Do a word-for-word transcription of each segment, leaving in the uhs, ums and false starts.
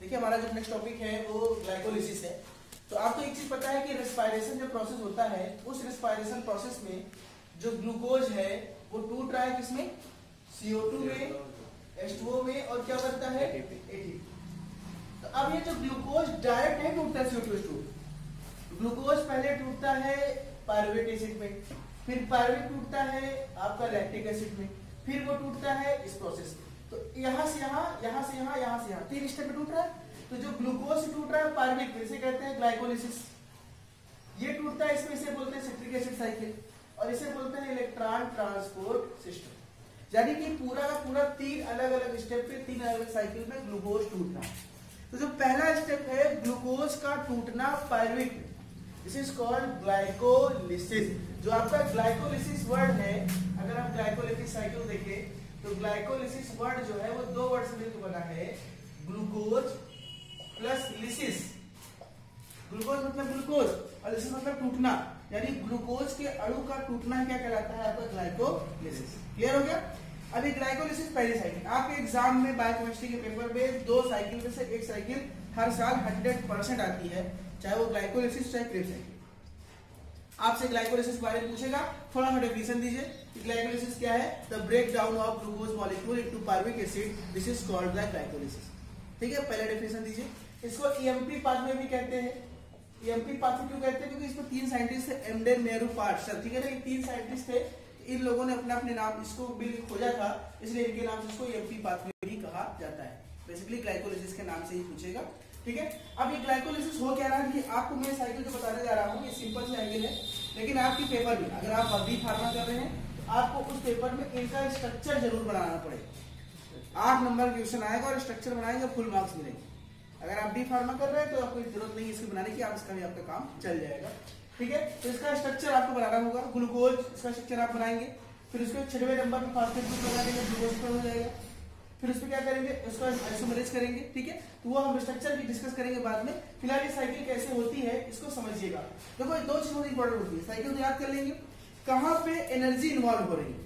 देखिए हमारा जो नेक्स्ट टॉपिक है वो ग्लाइकोलिसिस है। तो आपको एक चीज पता है कि रेस्पायरेशन जो प्रोसेस होता है उस रेस्पायरेशन प्रोसेस में जो ग्लूकोज है वो टूट रहा है किसमें, सी ओ टू में, एच टू ओ में, और क्या बनता है, ए टी पी। तो अब ये जो ग्लूकोज डायरेक्ट नहीं टूटता है C O two H two, glucose पहले टूटता है पायरुवेट एसिड में, फिर पायरुवेट टूटता है आपका लैक्टिक एसिड में, फिर वो टूटता है इस प्रोसेस में। तो यहाँ से यहाँ, यहाँ से यहाँ, यहाँ से यहाँ, तीन स्टेप में टूट रहा है। तो जो ग्लूकोज से टूट रहा है पायरुवेट में, इसे कहते हैं ग्लाइकोलिसिस। ये टूटता है इसमें, इसे बोलते हैं सिट्रिक एसिड साइकिल, और इसे बोलते हैं इलेक्ट्रॉन ट्रांसपोर्ट सिस्टम। यानी कि पूरा का पूरा तीन अलग अलग स्टेप पे, तीन अलग अलग साइकिल में ग्लूकोज टूट रहा है। तो जो पहला स्टेप है ग्लूकोज का टूटना पायरुवेट में, दिस इज कॉल्ड ग्लाइकोलिसिस। जो आपका ग्लाइकोलिसिस वर्ड है, अगर आप ग्लाइकोलिसिस साइकिल देखें तो ग्लाइकोलिसिस वर्ड जो है वो दो वर्ड से मिलकर बना है, ग्लूकोज प्लस लिसिस। ग्लूकोज मतलब ग्लूकोज और लिसिस मतलब टूटना, यानी ग्लूकोज के अणु का टूटना क्या कहलाता है आपका, ग्लाइकोलिसिस। क्लियर हो गया। अभी ग्लाइकोलिसिस पहली साइकिल, आपके एग्जाम में बायोकेमिस्ट्री के पेपर में दो साइकिल में से एक साइकिल हर साल हंड्रेड परसेंट आती है, चाहे वो ग्लाइकोलिसिस चाहे क्रेब साइकिल। आपसे ग्लाइकोलिसिस के बारे में पूछेगा, थोड़ा सा डेफिनेशन दीजिए कि ग्लाइकोलिसिस क्या है। The break down of glucose molecule into pyruvic acid, this is called the glycolysis. ठीक है, पहला डेफिनेशन दीजिए। इसको ईएमपी पाथवे भी कहते हैं। ईएमपी पाथवे क्यों कहते हैं, क्योंकि इसमें तीन साइंटिस्ट थे, एमडेन, नेहरू, पार्टसन। ठीक है ना, ये तीन साइंटिस्ट थे, इन लोगों ने अपने अपने नाम इसको बिल खोजा था, इसलिए इनके नाम से इसको ईएमपी पाथवे भी कहा जाता है। बेसिकली ग्लाइकोलिसिस के नाम से ही पूछेगा। ठीक है, अब ये ग्लाइकोलिसिस हो क्या रहा है कि आपको मैं साइकिल जो बताने जा रहा हूँ, ये सिंपल सी साइकिल है, लेकिन आपकी पेपर में अगर आप बी फार्मा कर रहे हैं तो आपको उस पेपर में इनका स्ट्रक्चर जरूर बनाना पड़ेगा। आठ नंबर क्वेश्चन आएगा और स्ट्रक्चर बनाएंगे, फुल मार्क्स मिलेंगे। अगर आप डी फार्मा कर रहे हैं तो आपको जरूरत नहीं है इसको बनाने की, आप इसका भी आपका काम चल जाएगा। ठीक है, तो इसका स्ट्रक्चर आपको बनाना होगा। ग्लूकोज, इसका स्ट्रक्चर आप बनाएंगे, फिर उसके छठवें नंबर में फॉस्फेट ग्रुप लगा देंगे, ग्लूकोज पर हो जाएगा। फिर उसमें क्या करेंगे, उसको आइसोमरेज करेंगे। ठीक है, तो वो हम स्ट्रक्चर भी डिस्कस करेंगे बाद में। फिलहाल ये साइकिल कैसे होती है इसको समझिएगा। देखो दो चीज बहुत इंपॉर्टेंट होती है, साइकिल तो याद कर लेंगे, कहां पे एनर्जी इन्वॉल्व हो रही है,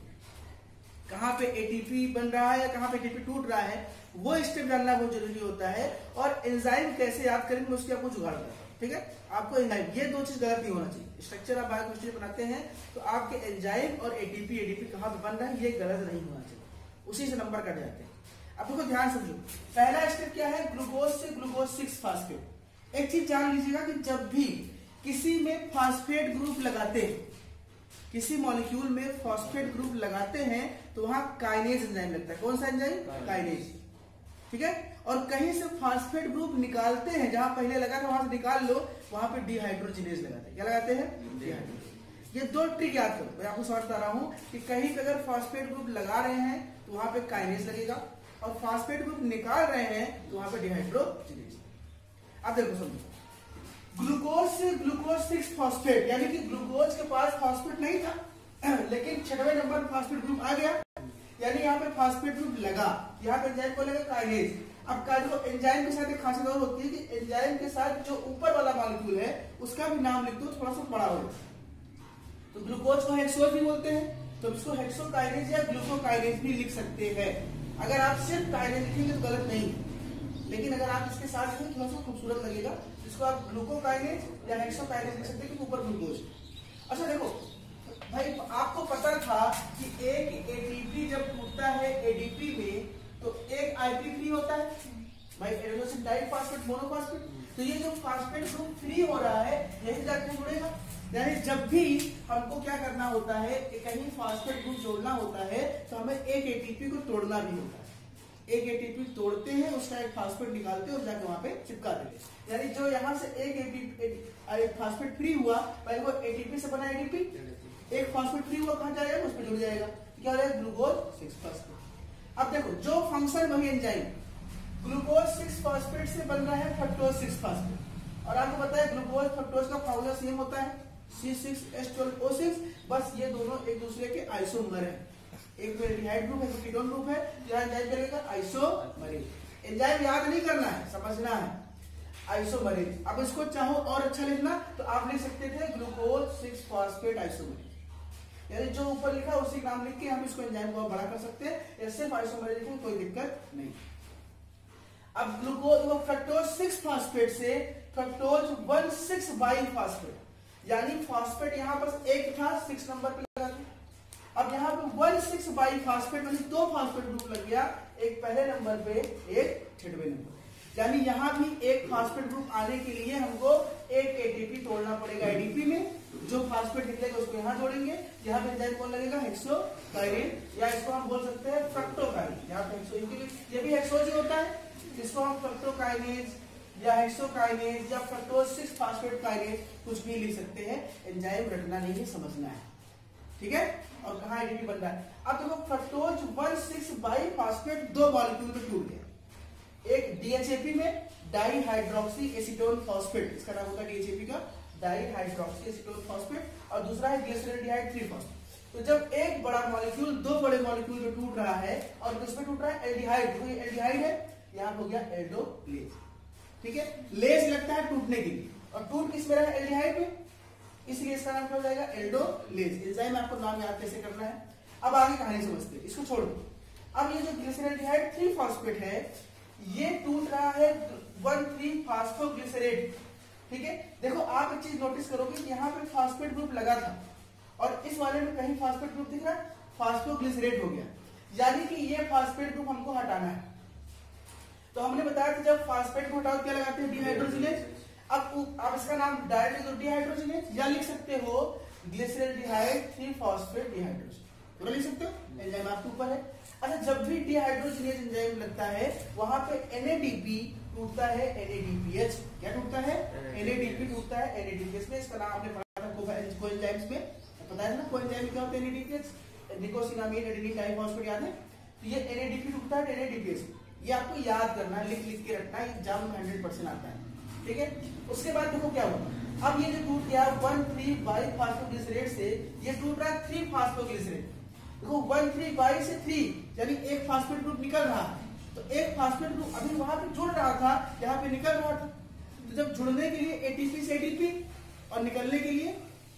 कहां पे एटीपी बन रहा है या कहां पे एटीपी टूट रहा है, वो स्टेप जानना बहुत जरूरी होता है। और एंजाइम कैसे याद करेंगे उसकी आपको जुगाड़ करना है। ठीक है, आपको एंजाइम, ये दो चीज गलत नहीं होना चाहिए। स्ट्रक्चर आप बायोकेमिस्ट्री बनाते हैं तो आपके एंजाइम और एटीपी एडीपी कहां पे बन रहा है ये गलत नहीं होना चाहिए, उसी से नंबर कट जाते हैं। अब देखो ध्यान समझो, पहला स्टेप क्या है, ग्लूकोज से ग्लूकोज सिक्स फास्फेट। एक चीज जान लीजिएगा कि जब भी किसी में फास्फेट ग्रुप लगाते हैं, किसी मॉलिक्यूल में फास्फेट ग्रुप लगाते हैं तो वहां काइनेज एंजाइम लगता है। कौन सा एंजाइम, काइनेज। ठीक है, और कहीं से फास्फेट ग्रुप निकालते हैं, जहां पहले लगा था वहां से निकाल लो, वहां पे डिहाइड्रोजिनेज लगाते हैं। क्या लगाते हैं, डिहाइड्रोजिनेज। ये दो ट्रिक याद करो, मैं आपको समझता रहा हूं कि कहीं पे अगर फास्फेट ग्रुप लगा रहे हैं तो वहां पे काइनेज लगेगा, और फास्फेट ग्रुप निकाल रहे हैं तो वहां पे डिहाइड्रोजिनेज। अब देखो समझो, ग्लूकोज से ग्लूकोज सिक्स फास्फेट, यानी कि ग्लूकोज के पास फास्फेट नहीं था लेकिन छठवें नंबर पर फास्फेट ग्रुप आ गया, यानी यहाँ पे फास्फेट ग्रुप लगा, यहाँ पे एंजाइम को लगा काइनेज। अब का जो एंजाइम के साथ एक खासियत और होती है कि एंजाइम के साथ जो ऊपर वाला मॉलिक्यूल है उसका भी नाम लिख दो, थोड़ा सा बड़ा हो। तो ग्लूकोज को हेक्सोज भी बोलते हैं, तो इसको हेक्सोकाइनेज या ग्लूकोकाइनेज भी लिख सकते हैं। अगर आप सिर्फ काइनेज लिखेंगे तो गलत नहीं, लेकिन अगर आप इसके साथ लिखें थोड़ा सा खूबसूरत लगेगा। इसको आप ग्लूकोकाइनेज या हेक्सोकाइनेज लिख सकते हैं कि ऊपर ग्लूकोज। अच्छा देखो भाई, आपको पता था कि एक एटीपी जब टूटता है एडीपी में तो एक आईपी फ्री होता है भाई, एडेनोसिन डाइफॉस्फेट मोनोफॉस्फेट। तो ये जो फॉस्फेट ग्रुप फ्री हो रहा है यही जाके जुड़ेगा। यानी जब भी हमको क्या करना होता है, कहीं फॉस्फेट ग्रुप जोड़ना होता है तो हमें एक एटीपी को तोड़ना भी होता है। एक एटीपी तोड़ते हैं, उसका एक फास्फेट निकालते हैं और जाके वहां पे चिपका देते हैं। यानी जो यहाँ से एक एटीपी फास्फेट फ्री हुआ भाई, वो एटीपी से बना एटीपी, एक फास्फेट फ्री हुआ कहां जाएगा, उस पर जुड़ जाएगा, क्या हो जाएगा, ग्लूकोज सिक्स फास्फेट। अब देखो जो फंक्शन वही एंजाइम, ग्लूकोज सिक्स फास्फेट से बन रहा है फ्रक्टोज सिक्स फास्फेट। और आपको पता है ग्लूकोज फ्रक्टोज का फॉर्मूला सेम होता है, C six H twelve O six, बस ये दोनों एक दूसरे के आइसोमर हैं। एक में डिहाइड ग्रुप है, एक कीटोन ग्रुप है, यहाँ एंजाइम चलेगा आइसोमरेज। एंजाइम याद नहीं करना है, समझना है, आइसोमरेज। अब इसको चाहो और अच्छा लिखना तो आप लिख सकते थे ग्लूकोज सिक्स फास्फेट आइसोमरेज, यानी जो ऊपर लिखा उसी नाम लिख के हम इसको एंजाइम को बड़ा कर सकते हैं। या सिर्फ आइसोमरेज लिखें कोई दिक्कत नहीं। अब ग्लूकोज फ्रक्टोज सिक्स फास्फेट से fructose one six bi phosphate, यानी फास्फेट यहाँ पर एक था, सिक्स नंबर पे लगा दिया। अब यहाँ पे वन सिक्स बाई फास्फेट मतलब दो फास्फेट ग्रुप लग गया, एक पहले नंबर पे एक छठवें नंबर, यानी यहाँ भी एक फास्फेट ग्रुप आने के लिए हमको एक एटीपी तोड़ना पड़ेगा एडीपी में, जो फास्फेट निकलेगा उसको यहाँ जोड़ेंगे, यहाँ पे एंजाइम कौन लगेगा, हेक्सोकाइनेज, या इसको हम बोल सकते हैं फ्रक्टोकाइनेज। यहाँ पे हेक्सो, ये भी हेक्सोज ही होता है, इसको हम फ्रक्टोकाइनेज या हेक्सोकाइनेज या फ्रक्टोज सिक्स फास्फेट काइनेज कुछ भी लिख सकते हैं। एंजाइम रटना नहीं है, समझना है, ठीक है। और कहाँ एडीपी बन रहा है। अब देखो fructose one six bi phosphate दो मॉलिक्यूल में टूट गया, एक डीएचएपी में डाई हाइड्रोक्सी एसीटोन फॉस्फेट, इसका नाम होता है डीएचएपी का डाई हाइड्रोक्सी एसीटोन फॉस्फेट, और दूसरा है ग्लिसरॉल्डिहाइड थ्री फॉस्फेट। तो जब एक बड़ा मॉलिक्यूल दो बड़े मॉलिक्यूल में टूट रहा है और किसमें टूट रहा है, एल्डिहाइड, तो ये एल्डिहाइड है, यहाँ हो गया एल्डोलेज, ठीक है। लेज लगता है टूटने के लिए, और टूट किस में रहा है, एल्डिहाइड में, इसलिए इसका नाम क्या हो जाएगा, एल्डोलेज। एंजाइम आपको नाम याद कैसे करना है। अब आगे कहानी समझते हैं, इसको छोड़ दो। अब ये जो ग्लिसरॉल्डिहाइड थ्री फॉस्फेट है, ये टूट रहा है वन थ्री फास्फोग्लिसरेट, ठीक है। देखो आप एक चीज नोटिस करोगे कि यहाँ पे फास्फेट ग्रुप लगा था और इस वाले में कहीं फास्फेट ग्रुप दिख रहा है, फास्फोग्लिसरेट हो गया, यानी कि ये फास्फेट ग्रुप हमको हटाना है। तो हमने बताया था जब फास्फेट को हटाओ क्या लगाते हैं, डिहाइड्रोजिनेज। अब आप इसका नाम डायरेक्ट डिहाइड्रोजिनेज या लिख सकते हो ग्लिसरॉल्डिहाइड थ्री फॉस्फेट डिहाइड्रोजिनेज, पूरा लिख सकते हो, एंजाइम आपके ऊपर है। अच्छा, जब भी डिहाइड्रोजिनेज एंजाइम लगता है वहां पे एनएडीपी टूटता है, एनएडीपीएच, क्या टूटता है, एनएडीपी टूटता है, एनएडीपीएच में। इसका नाम आपने पढ़ा था कोएंजाइम्स में, पता है ना कोएंजाइम क्या होता है, एनएडीपीएच, निकोसिनामाइड एडेनिन डाइफॉस्फेट, याद है। तो ये एनएडीपी टूटता है एनएडीपीएच, ये आपको याद करना है, लिख लिख के रखना है, एग्जाम में हंड्रेड परसेंट आता है, ठीक है। उसके बाद देखो क्या हुआ, अब ये जो टूट गया वन थ्री बाई फास्फोग्लिसरेट से, ये टूट रहा है थ्री फास्फोग्लिसरेट। देखो वन थ्री बाई से थ्री, यानी एक फास्फेट ग्रुप निकल रहा है, तो एक फास्फेट ग्रुप अभी वहां पे जुड़ रहा था, यहाँ पे निकल रहा था। तो जब जुड़ने के लिए एटीपी से एडीपी और निकलने के लिए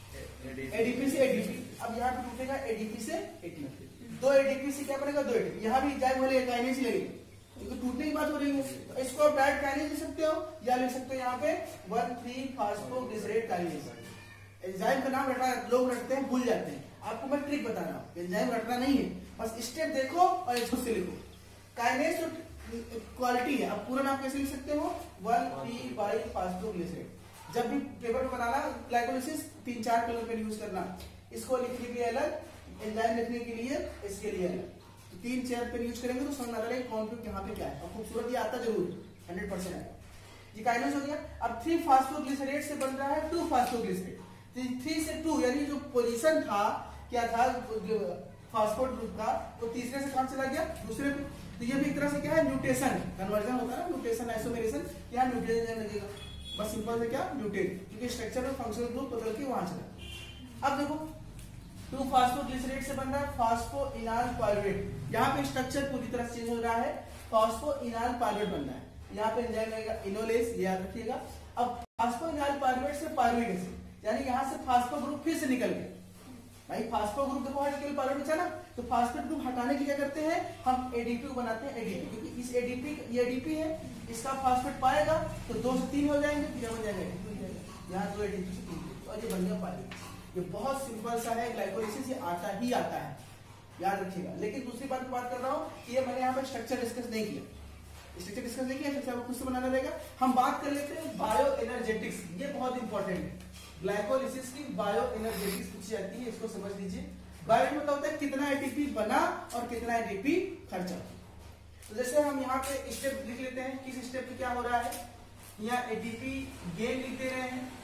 एडीपी से एडीपी, अब यहाँ पे टूटेगा एडीपी से एटीपी, दो एडीपी से क्या बनेगा, दो एडीपी। यहाँ भी एंजाइम वाले काइनेज लगेगा, क्योंकि टूटने की बात हो रही है, तो इसको आप डायरेक्ट काइनेज लिख सकते हो या लिख सकते हो यहाँ पे one three phosphoglycerate kinase. Enzyme का नाम रटा लोग रखते हैं, भूल जाते हैं, आपको मैं ट्रिक बता रहा हूँ, एंजाइम रटना नहीं है, बस स्टेप देखो और इसको से लिखो। काइनेज तो क्वालिटी है, आप पूरा नाम कैसे लिख सकते हो, वन थ्री बाई फास्फोग्लिसरेट। जब भी पेपर में बनाना ग्लाइकोलिसिस तीन चार कलर पेन यूज करना, इसको लिखने के लिए अलग, एंजाइम लिखने के लिए इसके लिए अलग, तो तीन चार पेन यूज करेंगे तो समझ आ रहा है कौन पे कहाँ पे क्या है। और खूबसूरत ये आता जरूर हंड्रेड परसेंट है। ये काइनेज हो गया। अब थ्री फास्फोग्लिसरेट से बन रहा है टू फास्फोग्लिसरेट, थ्री से टू, यानी जो पोजीशन था क्या था फास्फोट ग्रुप का, तो तीसरे से कौन चला गया, दूसरे पे। तो ये भी एक तरह से क्या है, म्यूटेशन, कन्वर्जन होता है ना, म्यूटेशन आइसोमेरेशन, यहाँ म्यूटेशन लगेगा, बस सिंपल से क्या, म्यूटेट, क्योंकि स्ट्रक्चर और फंक्शनल ग्रुप बदल के वहां चला। अब देखो टू फास्फोग्लिसरेट से बन रहा है फास्फोइनाल पायरुवेट, यहाँ पे स्ट्रक्चर पूरी तरह चेंज हो रहा है, फास्फोइनाल पायरुवेट बन रहा है, यहाँ पे एंजाइम लगेगा इनोलेज, याद रखिएगा। अब फास्फोइनाल पायरुवेट से पायरुविक एसिड, यानी यहाँ से फास्फो ग्रुप फिर से निकल गया। भाई फास्फो ग्रुप देखो केवल पायरुवेट बचा ना, तो फास्फेट ग्रुप हटाने के क्या करते हैं, हम एडीपी को बनाते हैं एडीपी, क्योंकि इस एडीपी ये एडीपी है, इसका फास्फेट पाएगा तो दो से तीन हो जाएंगे, क्या बन जाएगा, यहाँ दो एडीपी से तीन, और ये बन गया पायरुवेट। ये बहुत सिंपल सा है ग्लाइकोलिसिस, ये आता ही आता है, याद रखिएगा। लेकिन दूसरी बात बात कर रहा हूँ कि ये मैंने यहाँ पर स्ट्रक्चर डिस्कस नहीं किया, स्ट्रक्चर डिस्कस नहीं किया, स्ट्रक्चर खुद से बनाना रहेगा। हम बात कर लेते हैं बायो एनर्जेटिक्स, ये बहुत इंपॉर्टेंट है। ग्लाइकोलिसिस की बायो एनर्जेटिक्स पूछी जाती है, इसको समझ लीजिए। बायो मतलब होता है कितना एटीपी बना और कितना एटीपी खर्चा। तो जैसे हम यहाँ पे स्टेप लिख लेते हैं, किस स्टेप पे क्या हो रहा है, यहाँ एटीपी गेन लिख दे रहे हैं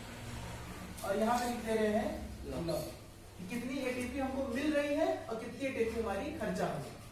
और यहाँ पे लिख दे रहे हैं लॉस, कितनी एटीपी हमको मिल रही है और कितनी एटीपी हमारी खर्चा हो रही है,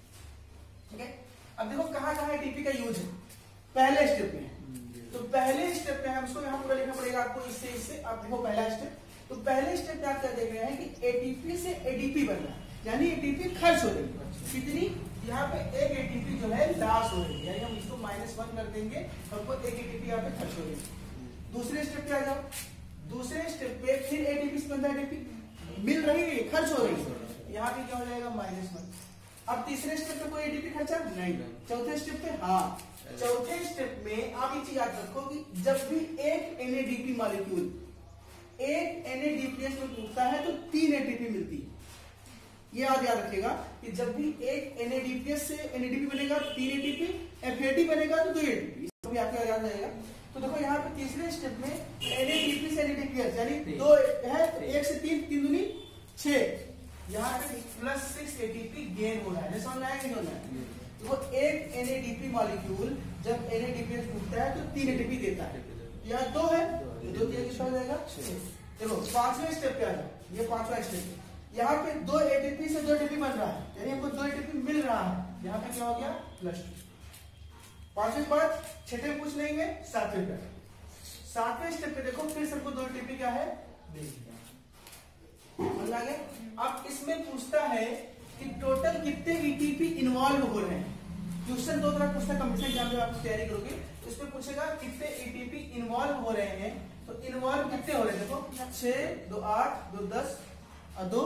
ठीक है। अब देखो कहाँ कहाँ एटीपी का यूज है, पहले स्टेप में। तो पहले स्टेप में हम इसको यहाँ पूरा लिखना पड़ेगा आपको, इससे इससे। अब देखो पहला स्टेप, तो पहले स्टेप में आप क्या देख रहे हैं कि एटीपी से एडीपी बन रहा है, यानी एटीपी खर्च हो रही है, कितनी, यहाँ पे एक एटीपी जो है लॉस हो रही है, यानी हम इसको माइनस वन कर देंगे, हमको एक एटीपी यहाँ पे खर्च हो रही है। दूसरे स्टेप पे आ जाओ, दूसरे स्टेप पे फिर एटीपी से बनता है, एटीपी मिल रही है, खर्च हो रही है, यहाँ पे क्या हो जाएगा माइनस वन। अब तीसरे स्टेप पे कोई एटीपी खर्चा नहीं, चौथे स्टेप पे हाँ चौथे स्टेप में आप ये चीज याद रखो कि जब भी एक एनएडीपी मॉलिक्यूल एक एनएडीपीएस में टूटता है तो तीन एटीपी मिलती है। ये याद याद रखिएगा कि जब भी एक एनएडीपीएस से एनएडीपी बनेगा तो तीन एटीपी, एफएटी बनेगा तो दो एटीपी, इसको भी आपको याद रहेगा। तो देखो यहाँ पे तीसरे स्टेप में एनएडीपी से एनएडीपीएस यानी दो है तो एक से तीन, तीन दूनी छह, यहाँ पे प्लस सिक्स एटीपी गेन हो रहा है। समझ में आया नहीं होना है? तो एक एनएडीपी मॉलिक्यूल जब एनएडीपीएस टूटता है तो तीन एटीपी देता है, यहाँ दो है दो तीन किसका हो जाएगा देखो पांचवें स्टेप पे आ जाओ। ये पांचवा स्टेप, यहाँ पे दो एटीपी से दो एटीपी बन रहा है यानी हमको दो एटीपी मिल रहा है, यहाँ पे क्या हो गया प्लस टू। पांचवें बाद छठे पूछ लेंगे सातवें पे। सातवें स्टेप पे देखो फिर सबको दो एटीपी क्या है समझ आ गया। अब इसमें पूछता है कि टोटल कितने ईटीपी इन्वॉल्व हो रहे हैं। क्वेश्चन दो तरह पूछता है कंपटीशन एग्जाम में, आप तैयारी करोगे इसमें पूछेगा कितने ईटीपी इन्वॉल्व हो रहे हैं। तो इन्वॉल्व कितने हो रहे हैं देखो छह, दो आठ, दो दस और दो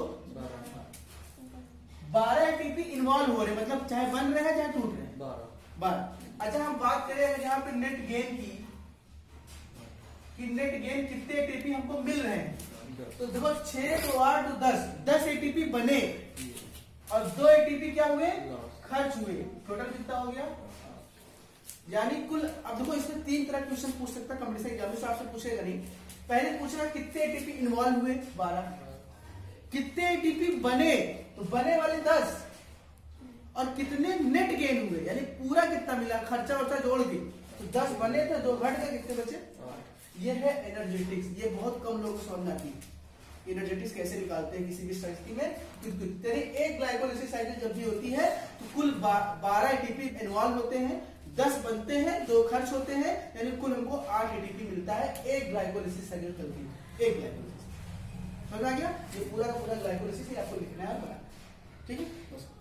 बारह एटीपी इन्वॉल्व हो रहे हैं, मतलब चाहे बन रहे हैं चाहे टूट रहे हैं बारह। अच्छा हम बात करें यहाँ पे नेट गेन की कि नेट गेन कितने एटीपी हमको मिल रहे हैं। तो देखो छह, दो आठ, दो दस, दस एटीपी बने और दो एटीपी क्या हुए खर्च हुए, टोटल कितना हो गया यानी कुल। अब देखो इसमें तीन तरह क्वेश्चन पूछ सकता है कंपटीशन एग्जाम में, आपसे पूछेगा नहीं। पहले पूछेगा कितने एटीपी इन्वॉल्व हुए बारह, कितने एटीपी बने तो बने वाले दस, और कितने नेट गेन हुए यानी पूरा कितना मिला खर्चा वर्चा जोड़ के। तो दस बने थे दो घट गए, कितने बचे। ये है एनर्जेटिक्स, ये बहुत कम लोगों को समझ आती है एनर्जेटिक्स कैसे निकालते हैं किसी भी स्थिति में। तेरी एक ग्लाइकोलाइसिस साइकिल जब भी होती है तो कुल बारह एटीपी इन्वॉल्व होते हैं, दस बनते हैं, दो खर्च होते हैं, यानी कुल हमको आठ एटीपी मिलता है। एक ग्लाइकोलाइसिस साइकिल चलती है, एक ग्लाइकोलाइसिस। समझ आ गया? ये पूरा का पूरा ग्लाइकोलाइसिस आपको लिखना है, ठीक है।